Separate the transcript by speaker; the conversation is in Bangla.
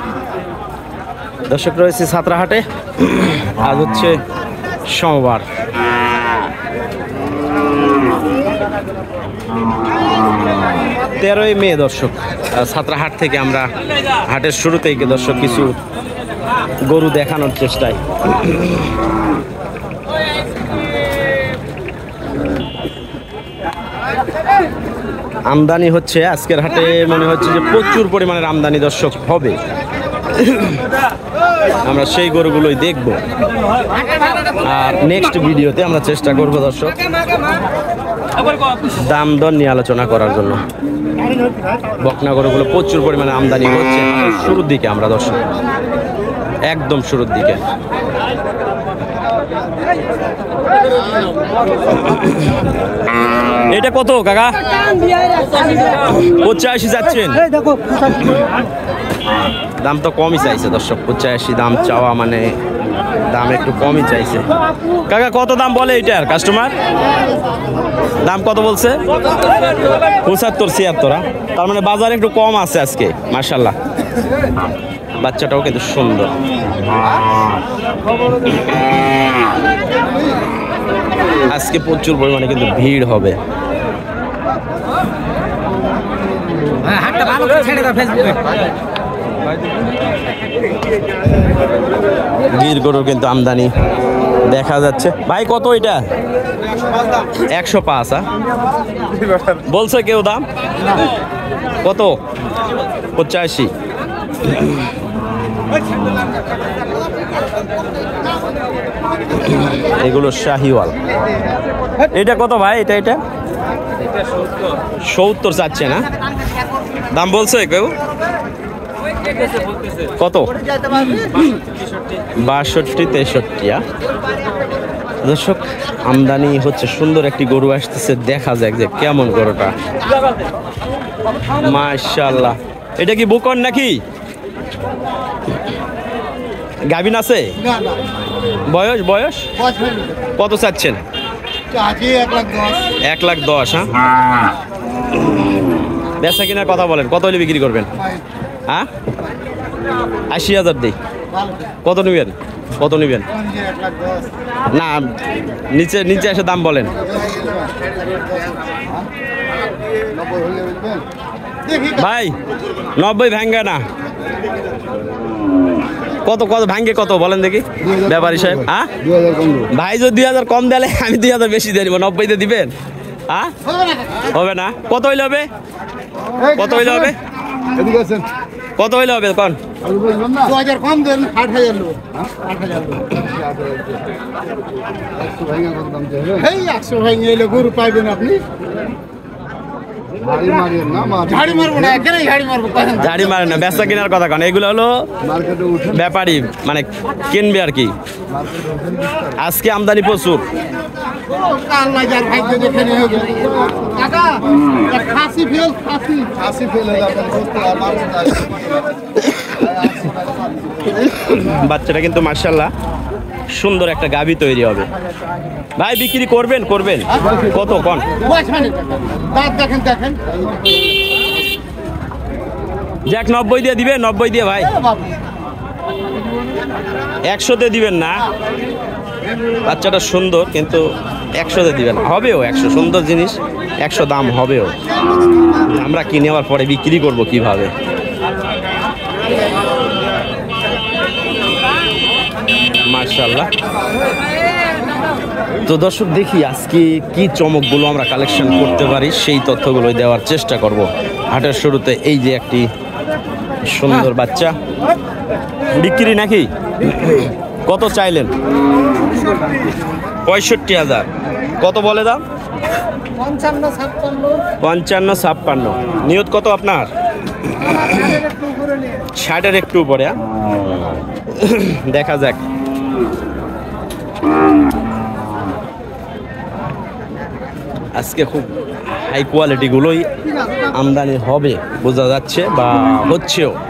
Speaker 1: দর্শক রয়েছে ছাত্রাহাটে। আজ হচ্ছে সোমবার। তেরোই মে দর্শক, ছাত্রাহাট থেকে আমরা হাটের শুরুতেই দর্শক কিছু গরু দেখানোর চেষ্টায়। আমদানি হচ্ছে আজকের হাটে, মনে হচ্ছে যে প্রচুর পরিমাণের আমদানি দর্শক হবে। আমরা সেই গরুগুলোই দেখব, আর নেক্সট ভিডিওতে আমরা চেষ্টা করব দর্শক দাম দর নিয়ে আলোচনা করার জন্য। বকনা গরুগুলো প্রচুর পরিমাণে আমদানি হচ্ছে শুরুর দিকে আমরা দর্শক, একদম শুরুর দিকে। এটা কত কাকা? 85 যাচ্ছেন? দাম তো কমই চাইছে দর্শক, 85 দাম চাওয়া মানে দাম একটু কমই চাইছে। কাকা কত দাম বলে এটার কাস্টমার? দাম কত বলছে? 75 76। তার মানে বাজারে একটু কম আছে আজকে। মাশাআল্লাহ, বাচ্চাটাও কিন্তু সুন্দর। আজকে প্রচুর পরিমাণে কিন্তু ভিড় হবে। গির গরুর কিন্তু আমদানি দেখা যাচ্ছে। ভাই কত এটা? 105। বলছে কেউ দাম কত? 85। এগুলো শাহিওয়াল। এটা কত ভাই? এটা 70 চাচ্ছে না? দাম বলছে কেউ? কত? 62 63। দর্শক আমদানি হচ্ছে, সুন্দর একটি গরু আসতেছে, দেখা যাক যে কেমন গরুটা। মাশাআল্লাহ। এটা কি বুকন নাকি? গাভিন আছে? বয়স বয়স কত চাচ্ছেন? 1,10,000। হ্যাঁ, বেচা কিনার কথা বলেন, কত হলে বিক্রি করবেন? হ্যাঁ, 80,000 দিই। কত নেবেন? কত নেবেন? না, নিচে নিচে এসে দাম বলেন। ভাই 90 ভাঙ্গা না? কত কত ভাঙ্গে কত বলেন দেখি ব্যাপারী সাহেব? হ্যাঁ ভাই, যদি 2000 কম দিলে আমি 2000 বেশি দিয়ে দিব। 90 দিবেন? হ্যাঁ, হবে না? কত হইলে হবে? কত হইলে হবে? কত হইলে হবে কোন?
Speaker 2: 2000 কম দেন, 8000 নেব। 100 ভাঙে এলে গরু পাইবেন আপনি।
Speaker 1: ঝাড়ি মারে না, বেচা কেনার কথা কন। এগুলো হলো ব্যাপারী, মানে কিনবে আর কি। আজকে আমদানি প্রচুর। বাচ্চাটা কিন্তু মাশাআল্লাহ সুন্দর একটা গাভী তৈরি হবে। ভাই বিক্রি করবেন? করবেন কত কোন?
Speaker 2: দেখেন দেখেন,
Speaker 1: যাক 90 দিয়ে দিবেন। 90 দিয়ে ভাই, 100 দিয়ে দিবেন না? বাচ্চাটা সুন্দর কিন্তু 100 দিয়ে দিবেন। হবেও 100, সুন্দর জিনিস 100 দাম হবেও। আমরা কিনে নেওয়ার পরে বিক্রি করব কিভাবে? মাশাআল্লাহ। তো দর্শক দেখি আজকে কি চমকগুলো আমরা কালেকশন করতে পারি, সেই তথ্যগুলোই দেওয়ার চেষ্টা করব। হাটের শুরুতে এই যে একটি সুন্দর বাচ্চা বিক্রি নাকি? কত চাইলেন? 65,000। কত বলে দাম? 55-56। নিয়ত কত আপনার? 60-এর একটু উপরে। দেখা যাক। আজকে খুব হাই কোয়ালিটি গুলোই আমদানি হবে বোঝা যাচ্ছে, বা হচ্ছেও।